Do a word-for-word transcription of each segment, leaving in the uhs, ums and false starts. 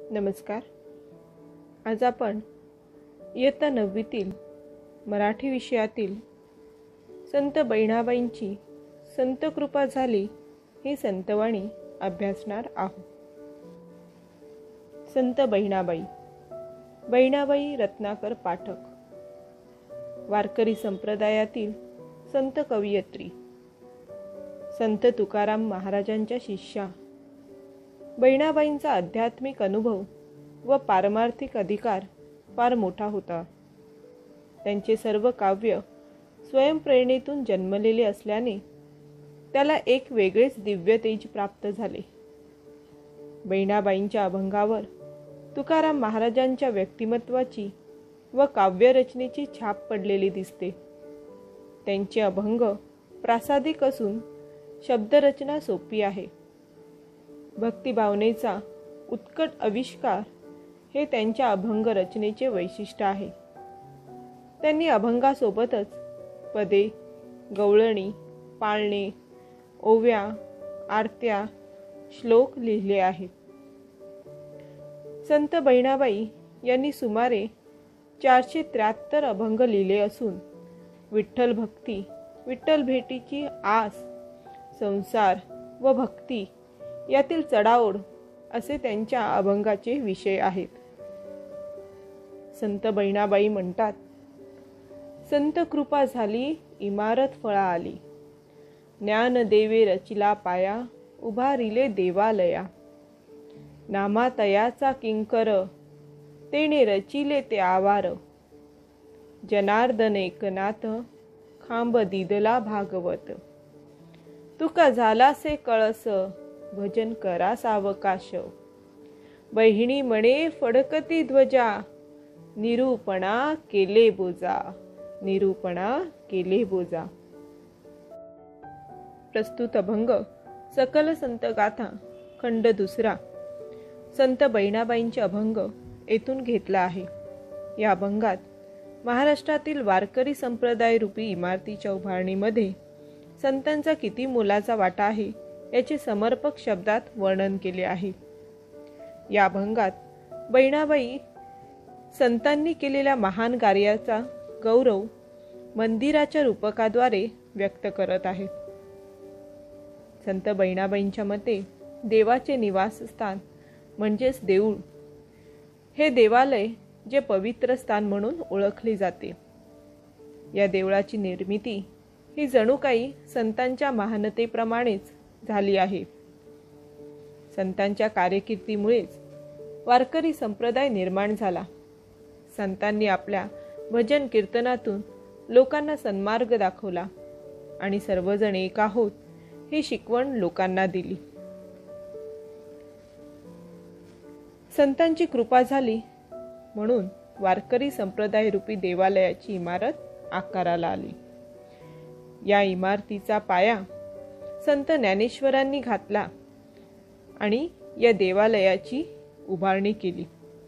नमस्कार. आज आपण इयत्ता नववीतील मराठी विषयातील संत बहिणाबाईंची संत कृपा झाली ही संतवाणी अभ्यासणार आहोत. संत बहिणाबाई. बहिणाबाई रत्नाकर पाठक, वारकरी संप्रदायातील संत कवयित्री, संत तुकाराम महाराजांच्या शिष्या. बहिणाबाईंचा आध्यात्मिक अनुभव व पारमार्थिक अधिकार फार मोठा होता. त्यांचे सर्व काव्य स्वयंप्रेरणेतून जन्मलेले असल्याने त्याला एक वेगळेच दिव्य तेज प्राप्त झाले. बहिणाबाईंच्या अभंगावर तुकाराम महाराजांच्या व्यक्तिमत्वाची व काव्यरचनेची छाप पडलेली दिसते. त्यांचे अभंग प्रासादिक असून शब्दरचना सोपी आहे. भक्तिभावनेचा उत्कट आविष्कार हे त्यांच्या अभंग रचनेचे वैशिष्ट्य आहे. त्यांनी अभंगासोबतच पदे, गवळणी, पाळणे, ओव्या, आरत्या, श्लोक लिहिले आहेत. संत बहिणाबाई यांनी सुमारे चारशे त्र्याहत्तर अभंग लिहिले असून विठ्ठल भक्ती, विठ्ठल भेटीची आस, संसार व भक्ती यातील चढाओढ असे त्यांच्या अभंगाचे विषय आहेत. संत बहिणाबाई म्हणतात, संत कृपा झाली इमारत फळा आली, ज्ञान देवे रचिला पाया, उभारिले देवालया. नामातयाचा किंकर, तेने रचिले ते आवार, जनार्दन एकनाथ, खांब दिदला भागवत. तुका झालासे कळस, भजन करा सावकाश. बहिणी म्हणे फडकती ध्वजा, निरूपणा केले बोजा, निरूपणा केले बोजा. प्रस्तुत अभंग सकल संत गाथा खंड दुसरा संत बहिणाबाईंचे अभंग येथून घेतला आहे. या अभंगात महाराष्ट्रातील वारकरी संप्रदाय रूपी इमारतीच्या उभारणीमध्ये संतांचा किती मोलाचा वाटा आहे याचे समर्पक शब्दात वर्णन केले आहे. या अभंगात बहिणाबाई संतांनी केलेल्या महान कार्याचा गौरव मंदिराच्या रूपकाद्वारे व्यक्त करत आहेत. संत बहिणाबाईंच्या मते देवाचे निवासस्थान म्हणजेच देऊळ हे देवालय जे पवित्र स्थान म्हणून ओळखले जाते. या देवळाची निर्मिती ही जणू काही संतांच्या महानतेप्रमाणेच झाली आहे. संतांच्या कार्यकीर्तीमुळेच वारकरी संप्रदाय निर्माण झाला. संतांनी आपल्या भजन कीर्तनातून लोकांना सन्मार्ग दाखवला आणि सर्वजण एक आहोत ही शिकवण लोकांना दिली. संतांची कृपा झाली म्हणून वारकरी संप्रदाय रूपी देवालयाची इमारत आकाराला आली. या इमारतीचा पाया संत ज्ञानेश्वरांनी घातला आणि या देवालयाची उभारणी केली.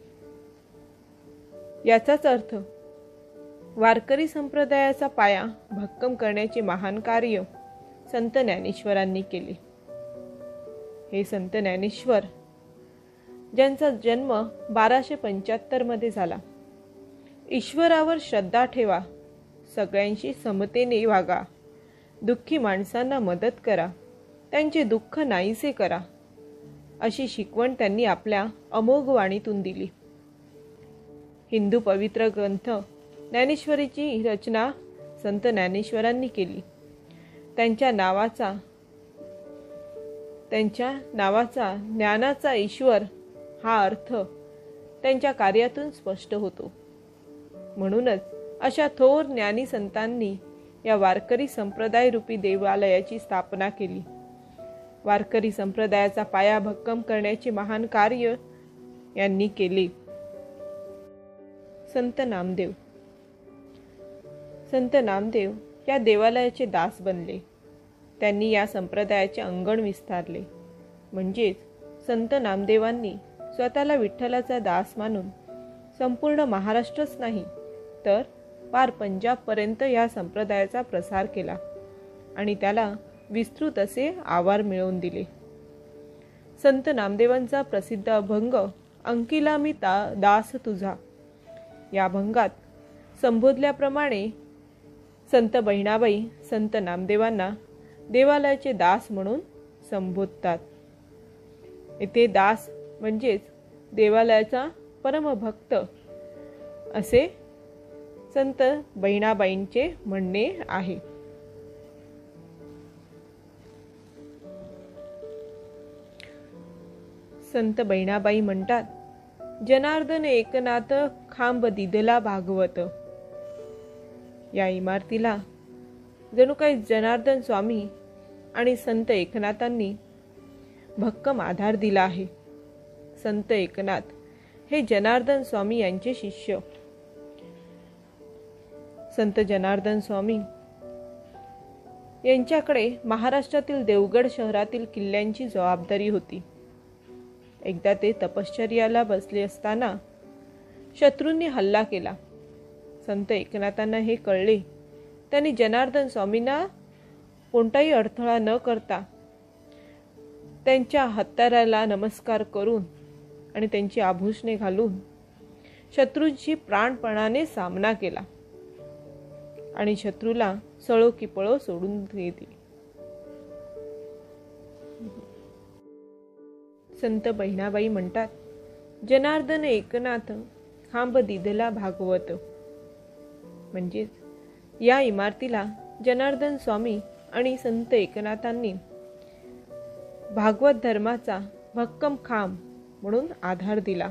याचाच अर्थ वारकरी संप्रदायाचा पाया भक्कम करण्याचे महान कार्य संत ज्ञानेश्वरांनी केले. हे संत ज्ञानेश्वर ज्यांचा जन्म बाराशे पंच्याहत्तर मध्ये झाला. ईश्वरावर श्रद्धा ठेवा, सगळ्यांशी समतेने वागा, दुःखी माणसांना मदत करा, त्यांचे दुःख नाहीसे करा, अशी शिकवण त्यांनी आपल्या अमोघ वाणीतून दिली. हिंदू पवित्र ग्रंथ ज्ञानेश्वरीची रचना संत ज्ञानेश्वरांनी केली. त्यांच्या नावाचा त्यांच्या नावाचा ज्ञानाचा ईश्वर हा अर्थ त्यांच्या कार्यातून स्पष्ट होतो. म्हणूनच अशा थोर ज्ञानी संतांनी या वारकरी संप्रदाय रूपी देवालयाची स्थापना केली. वारकरी संप्रदायाचा पाया भक्कम करण्याचे महान कार्य यांनी केले. संत नामदेव. संत नामदेव या देवालयाचे दास बनले. त्यांनी या संप्रदायाचे अंगण विस्तारले. म्हणजेच संत नामदेवांनी स्वतःला विठ्ठलाचा दास मानून संपूर्ण महाराष्ट्रच नाही तर पार पंजाबपर्यंत या संप्रदायाचा प्रसार केला आणि त्याला विस्तृत असे आवार मिळवून दिले. संत नामदेवांचा प्रसिद्ध अभंग अंकिला मी ता दास तुझा या अभंगात संबोधल्याप्रमाणे संत बहिणाबाई संत नामदेवांना देवालयाचे दास म्हणून संबोधतात. येथे दास म्हणजेच देवालयाचा परमभक्त असे संत बहिणाबाईंचे म्हणणे आहे. संत बहिणाबाई म्हणतात, जनार्दन एकनाथ खांब दिदला भागवत. या इमारतीला जणू काही जनार्दन स्वामी आणि संत एकनाथांनी भक्कम आधार दिला आहे. संत एकनाथ हे जनार्दन स्वामी यांचे शिष्य. संत जनार्दन स्वामी यांच्याकडे महाराष्ट्रातील देवगड शहरातील किल्ल्यांची जबाबदारी होती. एकदा ते तपश्चर्याला बसले असताना शत्रूंनी हल्ला केला. संत एकनाथांना हे कळले. त्यांनी जनार्दन स्वामींना कोणताही अडथळा न करता त्यांच्या हत्याराला नमस्कार करून आणि त्यांची आभूषणे घालून शत्रूंशी प्राणपणाने सामना केला आणि शत्रूला सळो की पळो सोडून दिली. संत बहिणाबाई म्हणतात, जनार्दन एकनाथ खांब दिदला भागवत. म्हणजेच या इमारतीला जनार्दन स्वामी आणि संत एकनाथांनी भागवत धर्माचा भक्कम खांब म्हणून आधार दिला.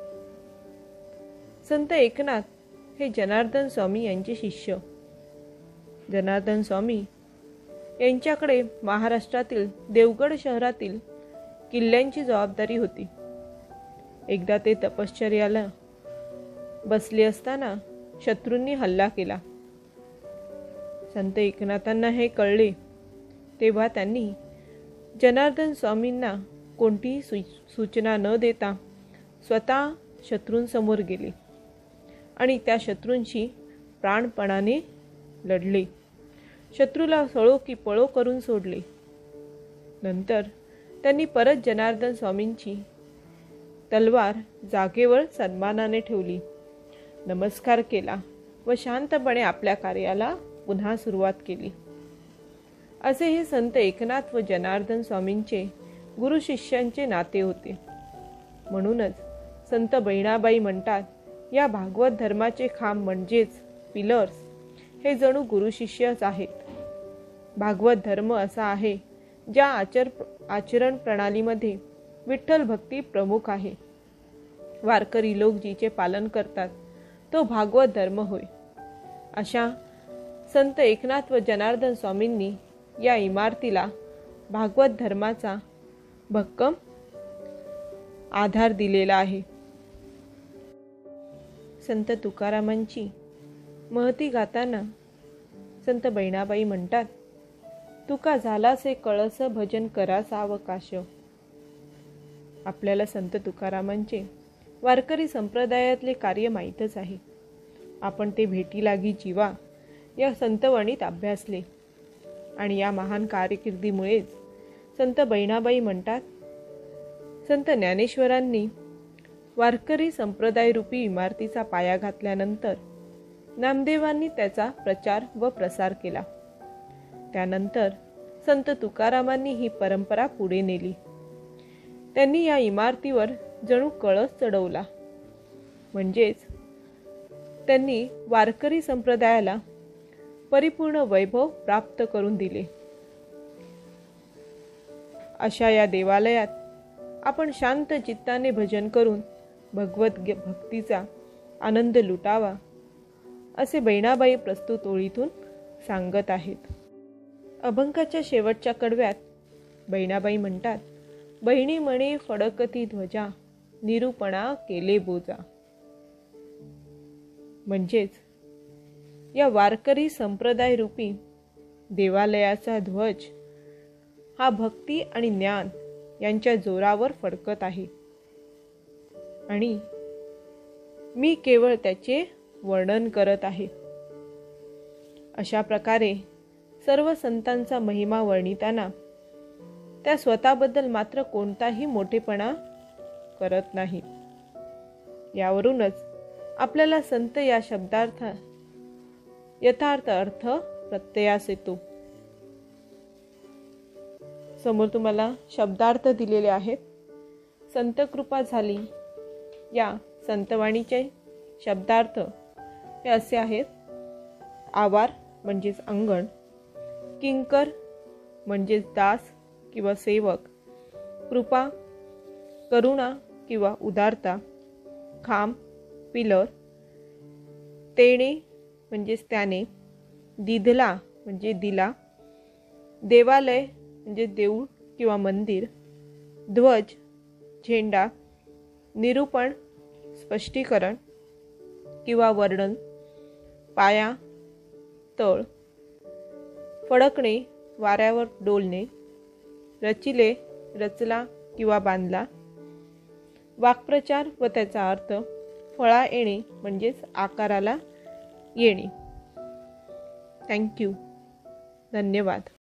संत एकनाथ हे जनार्दन स्वामी यांचे शिष्य. जनार्दन स्वामी यांच्याकडे महाराष्ट्रातील देवगड शहरातील किल्ल्यांची जबाबदारी होती. एकदा ते तपश्चर्याला बसले असताना शत्रूंनी हल्ला केला. संत एकनाथांना हे कळले. तेव्हा त्यांनी जनार्दन स्वामींना कोणतीही सू सूचना न देता स्वतः शत्रूंसमोर गेले आणि त्या शत्रूंशी प्राणपणाने लढले. शत्रूला सळो की पळो करून सोडले. नंतर त्यांनी परत जनार्दन स्वामींची तलवार जागेवर सन्मानाने ठेवली, नमस्कार केला व शांतपणे आपल्या कार्याला पुन्हा सुरुवात केली. असे हे संत एकनाथ व जनार्दन स्वामींचे गुरु शिष्यांचे नाते होते. म्हणूनच संत बहिणाबाई म्हणतात, या भागवत धर्माचे खांब म्हणजेच पिलर्स हे जणू गुरु शिष्यच आहेत. भागवत धर्म असा आहे ज्या आचर आचरण प्रणालीमध्ये विठ्ठल भक्ती प्रमुख आहे. वारकरी लोक जिचे पालन करतात तो भागवत धर्म होय. अशा संत एकनाथ व जनार्दन स्वामींनी या इमारतीला भागवत धर्माचा भक्कम आधार दिलेला आहे. संत तुकारामांची महती गाताना संत बहिणाबाई म्हणतात, तुका झालासे कळस भजन करा सावकाश. आपल्याला संत तुकारामांचे वारकरी संप्रदायातले कार्य माहीतच आहे. आपण ते भेटी लागी जीवा या संतवाणीत अभ्यासले आणि या महान कारकिर्दीमुळेच संत बहिणाबाई म्हणतात, संत ज्ञानेश्वरांनी वारकरी संप्रदायरूपी इमारतीचा पाया घातल्यानंतर नामदेवांनी त्याचा प्रचार व प्रसार केला. त्यानंतर संत तुकारामांनी ही परंपरा पुढे नेली. त्यांनी या इमारतीवर जणू कळस चढवला. म्हणजेच त्यांनी वारकरी संप्रदायाला परिपूर्ण वैभव प्राप्त करून दिले. अशा या देवालयात आपण शांत चित्ताने भजन करून भगवत भक्तीचा आनंद लुटावा असे बहिणाबाई प्रस्तुत ओळीतून सांगत आहेत. अभंगाच्या शेवटच्या कडव्यात बहिणाबाई म्हणतात, बहिणी म्हणे फडकती ध्वजा निरूपणा केले बोजा. म्हणजेच या वारकरी संप्रदाय रूपी देवालयाचा ध्वज हा भक्ती आणि ज्ञान यांच्या जोरावर फडकत आहे आणि मी केवळ त्याचे वर्णन करत आहे. अशा प्रकारे सर्व संतांचा महिमा वर्णिताना त्या स्वतःबद्दल मात्र कोणताही मोठेपणा करत नाही. यावरूनच आपल्याला संत या शब्दार्थ यथार्थ अर्थ प्रत्ययास येतो. समोर तुम्हाला शब्दार्थ दिलेले आहेत. संत कृपा झाली या संतवाणीचे शब्दार्थ हे असे आहेत. आवार म्हणजेच अंगण, किंकर म्हणजेच दास किंवा सेवक, कृपा करुणा किंवा उदारता, खांब पिलर, तेणे म्हणजेच त्याने, दिधला म्हणजे दिला, देवालय म्हणजे देऊळ किंवा मंदिर, ध्वज झेंडा, निरूपण स्पष्टीकरण किंवा वर्णन, पाया तळ, फडकणे वाऱ्यावर डोलणे, रचिले रचला किंवा बांधला, वाक्प्रचार व त्याचा अर्थ, फळा येणे म्हणजेच आकाराला येणे. थँक्यू. धन्यवाद.